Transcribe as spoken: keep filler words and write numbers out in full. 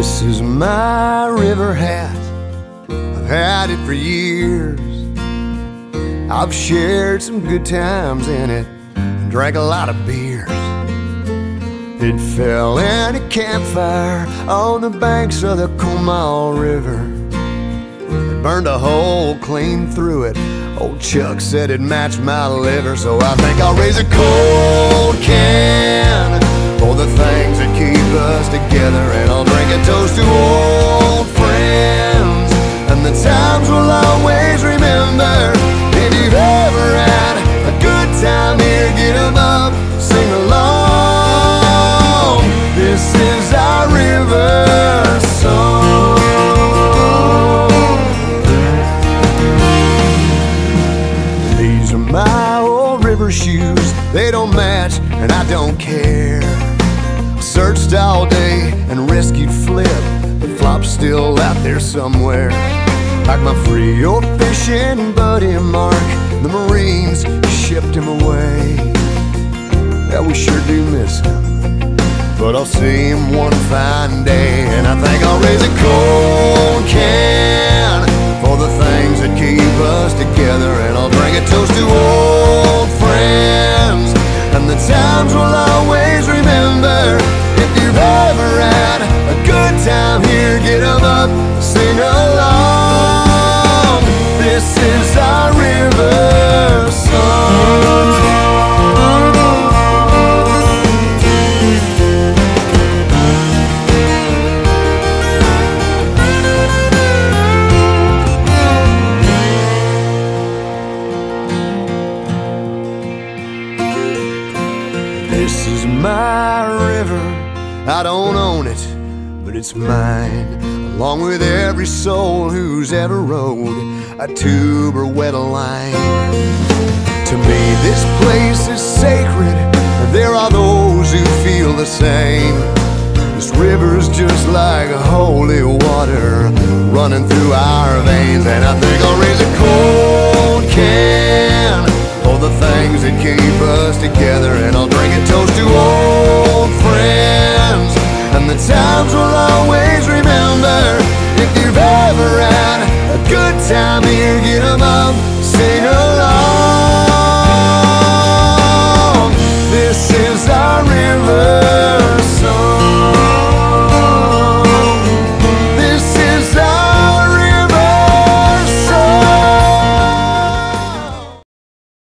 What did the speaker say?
This is my river hat, I've had it for years. I've shared some good times in it and drank a lot of beers. It fell in a campfire on the banks of the Comal River. It burned a hole clean through it. Old Chuck said it matched my liver. So I think I'll raise a cold can for the things that keep us together, and I'll drink a toast to old friends and the times we'll always remember. If you've ever had a good time here, get 'em up, sing along. This is our river song. These are my old river shoes, they don't match and I don't care. Searched all day and rescued Flip, but Flop's still out there somewhere. Like my free old fishing buddy Mark, the Marines shipped him away. Yeah, we sure do miss him, but I'll see him one fine day. And I think I'll raise a cold can for the things that keep us together, and I'll drink a toast to old friends and the times we'll always remember. If you've ever had a good time here, get 'em up, sing along. This is our river song. This is my river, I don't own it, but it's mine, along with every soul who's ever rode a tube or wet a line. To me this place is sacred, and there are those who feel the same. This river's just like holy water running through our veins. And I think I'll raise a cold can for the things that keep us together, and I'll drink a toast to old friends and the times we'll always remember.